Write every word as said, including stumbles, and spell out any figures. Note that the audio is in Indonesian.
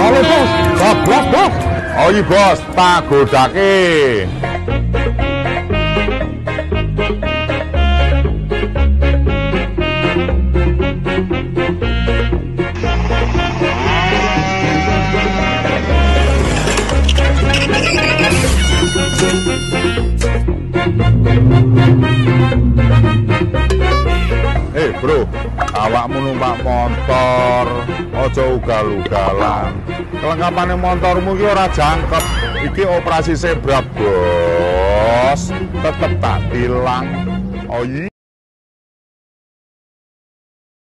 Halo bos, bablas bos. Oh iya bos, tak godake. Eh bro, awakmu numpak motor, ojo ugal-ugalan. Kelengkapane motormu ki ora jangkep. Iki operasi zebra bos, tetep tak tilang. Oh iya.